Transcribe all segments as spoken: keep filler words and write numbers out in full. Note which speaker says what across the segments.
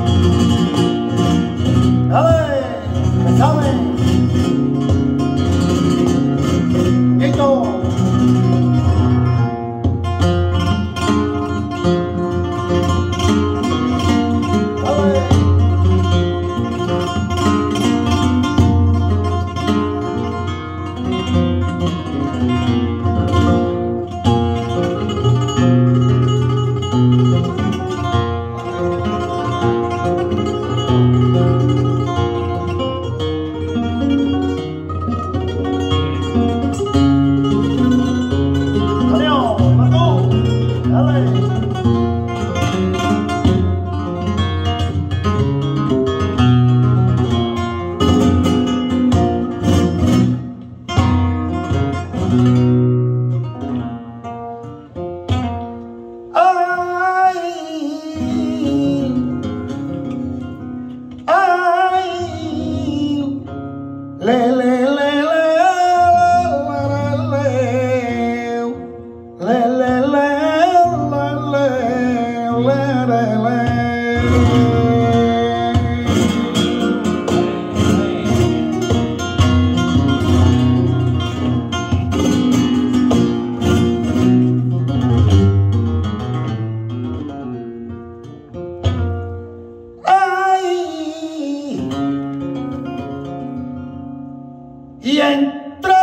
Speaker 1: Y entré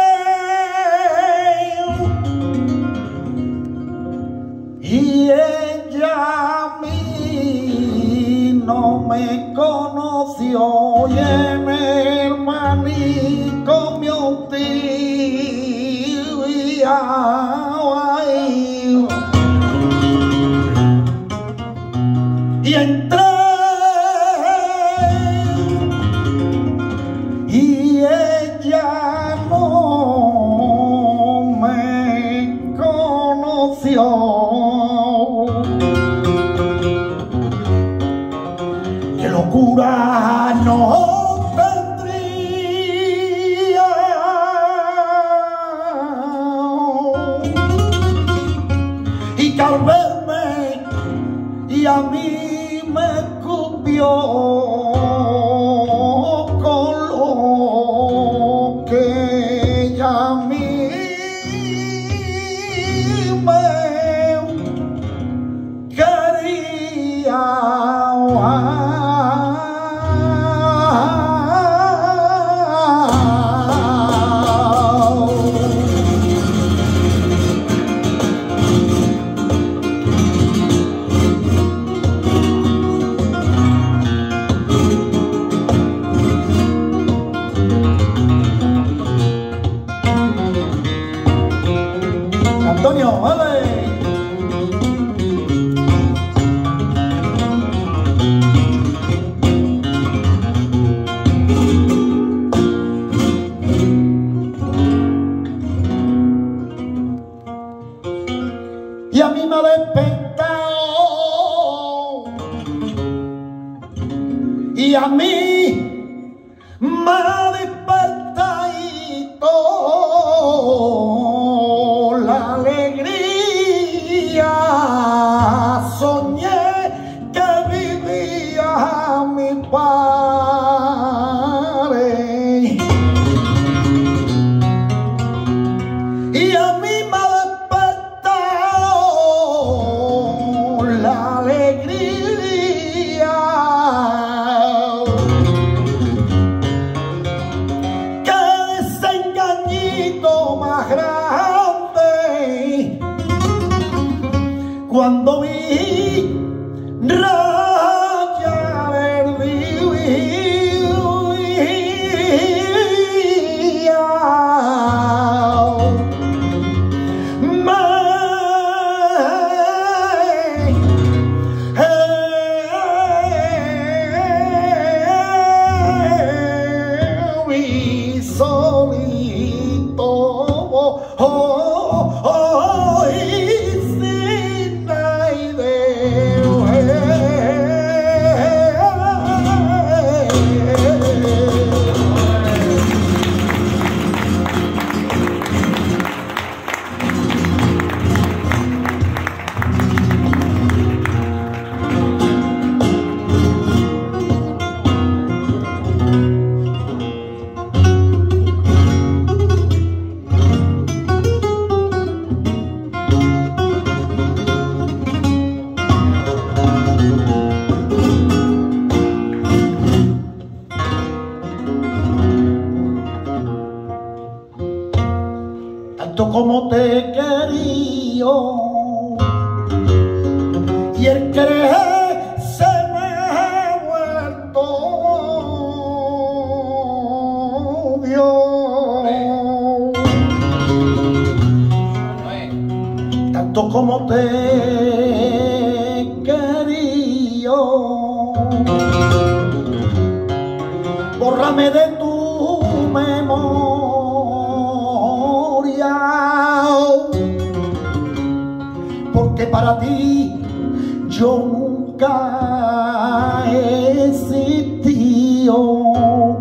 Speaker 1: y ella a mí no me conoció y en el manicomio y entré y ella no me conoció. ¡Qué locura no tendría! Y que al verme y a mí me escupió Antonio, vale. Y a mí me ha despertado y a mí me ha despertado la alegría. Soñé que vivía mi padre y a mí me ha despertado la alegría. Que desengañito más grande cuando vi raya verde dame de tu memoria, porque para ti yo nunca he existido.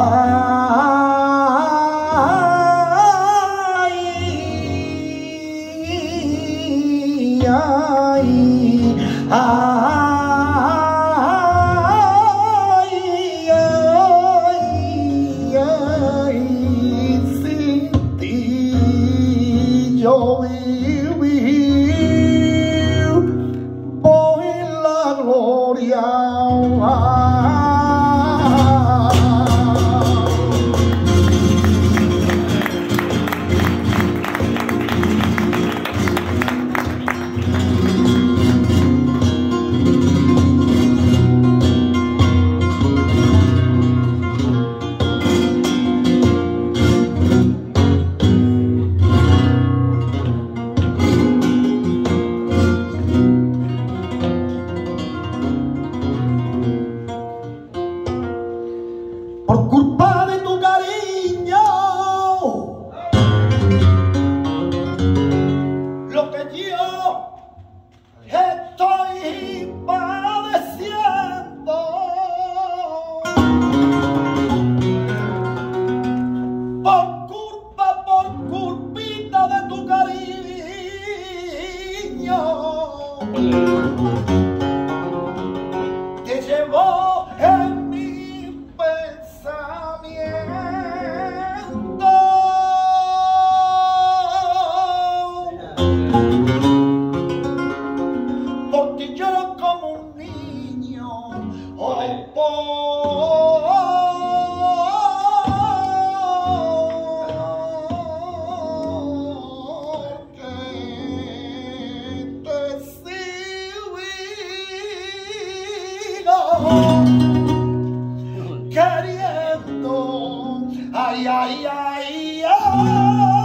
Speaker 1: Ay, ay, ay, ay, ay, sin ti yo vivir voy en la gloria. Por culpa de tu cariño, lo que yo estoy padeciendo, por culpa, por culpita de tu cariño, te llevó en porque lloro como un niño, oh, porque te sigo queriendo, ay, ay, ay, ay.